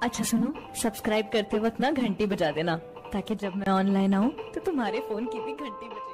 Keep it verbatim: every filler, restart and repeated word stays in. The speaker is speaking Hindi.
अच्छा सुनो, सब्सक्राइब करते वक्त ना घंटी बजा देना, ताकि जब मैं ऑनलाइन आऊँ तो तुम्हारे फोन की भी घंटी बजे।